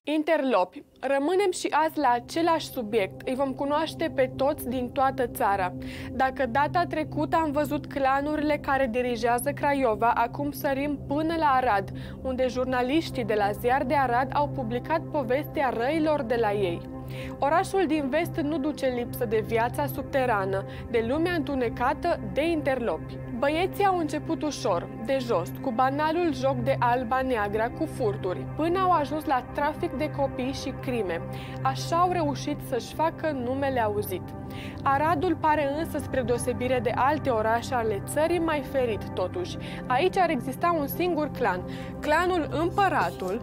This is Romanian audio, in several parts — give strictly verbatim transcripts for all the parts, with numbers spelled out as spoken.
Interlopi. Rămânem și azi la același subiect. Îi vom cunoaște pe toți din toată țara. Dacă data trecută am văzut clanurile care dirigează Craiova, acum sărim până la Arad, unde jurnaliștii de la Ziar de Arad au publicat povestea răilor de la ei. Orașul din vest nu duce lipsă de viața subterană, de lumea întunecată, de interlopi. Băieții au început ușor, de jos, cu banalul joc de alba-neagra cu furturi, până au ajuns la trafic de copii și crime. Așa au reușit să-și facă numele auzit. Aradul pare însă, spre deosebire de alte orașe ale țării, mai ferit totuși. Aici ar exista un singur clan, clanul Împăratul,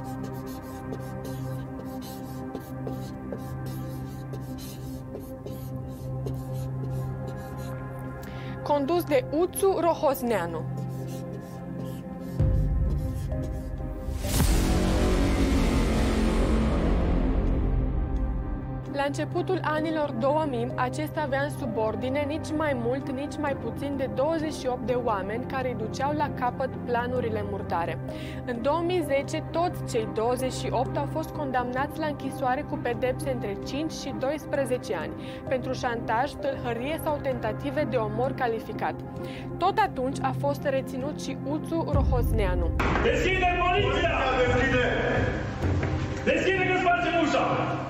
condus de Uțu Rohozneanu. La începutul anilor două mii, acesta avea în subordine nici mai mult, nici mai puțin de douăzeci și opt de oameni care îi duceau la capăt planurile murdare. În două mii zece, toți cei douăzeci și opt au fost condamnați la închisoare cu pedepse între cinci și doisprezece ani pentru șantaj, tâlhărie sau tentative de omor calificat. Tot atunci a fost reținut și Uțu Rohozneanu. Deschide poliția! Deschide! Deschide că spargem ușa!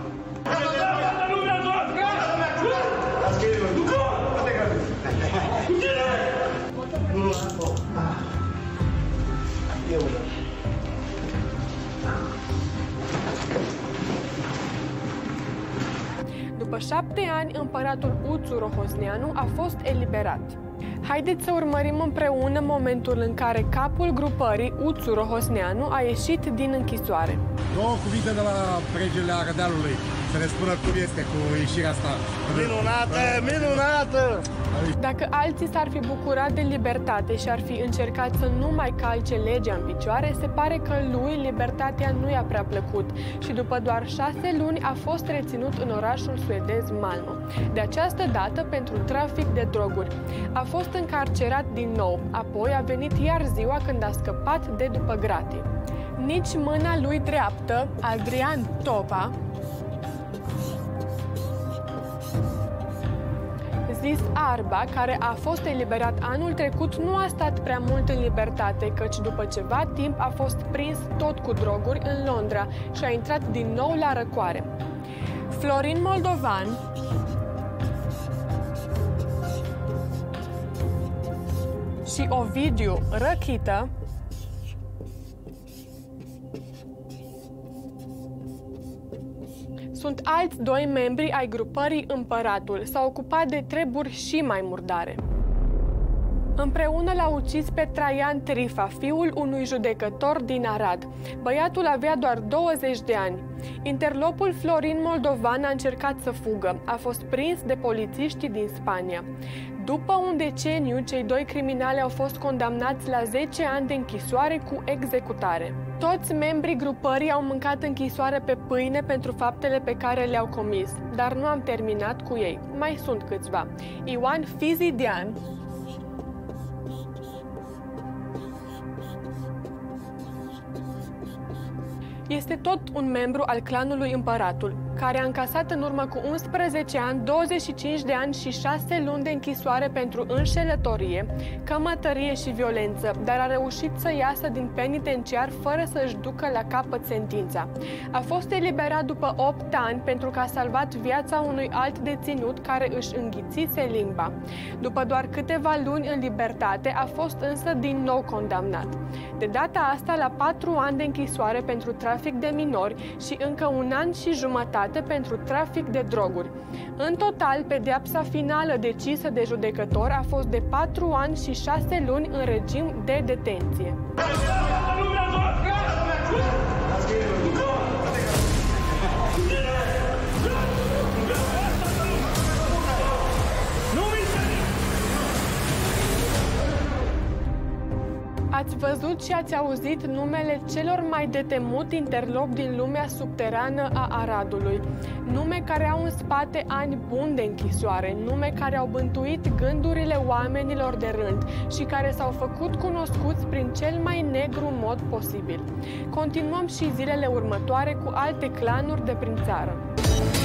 După șapte ani, împăratul Uțu Rohozneanu a fost eliberat. Haideți să urmărim împreună momentul în care capul grupării, Uțu Rohozneanu, a ieșit din închisoare. Două cuvinte de la regele Ardealului, să ne spună cum este cu ieșirea asta. Minunată, minunată! Dacă alții s-ar fi bucurat de libertate și ar fi încercat să nu mai calce legea în picioare, se pare că lui libertatea nu i-a prea plăcut și după doar șase luni a fost reținut în orașul suedez Malmö. De această dată pentru trafic de droguri. A fost încarcerat din nou, apoi a venit iar ziua când a scăpat de după gratii. Nici mâna lui dreaptă, Adrian Topa, zis Arba, care a fost eliberat anul trecut, nu a stat prea mult în libertate, căci după ceva timp a fost prins tot cu droguri în Londra și a intrat din nou la răcoare. Florin Moldovan și Ovidiu Răchită sunt alți doi membri ai grupării Împăratul. S-au ocupat de treburi și mai murdare. Împreună l-au ucis pe Traian Trifa, fiul unui judecător din Arad. Băiatul avea doar douăzeci de ani. Interlopul Florin Moldovan a încercat să fugă. A fost prins de polițiștii din Spania. După un deceniu, cei doi criminali au fost condamnați la zece ani de închisoare cu executare. Toți membrii grupării au mâncat închisoare pe pâine pentru faptele pe care le-au comis, dar nu am terminat cu ei. Mai sunt câțiva. Ioan Fizidian, este tot un membru al clanului Împăratul, care a încasat în urmă cu unsprezece ani, douăzeci și cinci de ani și șase luni de închisoare pentru înșelătorie, cămătărie și violență, dar a reușit să iasă din penitenciar fără să-și ducă la capăt sentința. A fost eliberat după opt ani pentru că a salvat viața unui alt deținut care își înghițise limba. După doar câteva luni în libertate, a fost însă din nou condamnat. De data asta la patru ani de închisoare pentru trafic de minori și încă un an și jumătate pentru trafic de droguri. În total, pedeapsa finală decisă de judecător a fost de patru ani și șase luni în regim de detenție. Ați văzut și ați auzit numele celor mai de temut interlopi din lumea subterană a Aradului. Nume care au în spate ani buni de închisoare, nume care au bântuit gândurile oamenilor de rând și care s-au făcut cunoscuți prin cel mai negru mod posibil. Continuăm și zilele următoare cu alte clanuri de prin țară.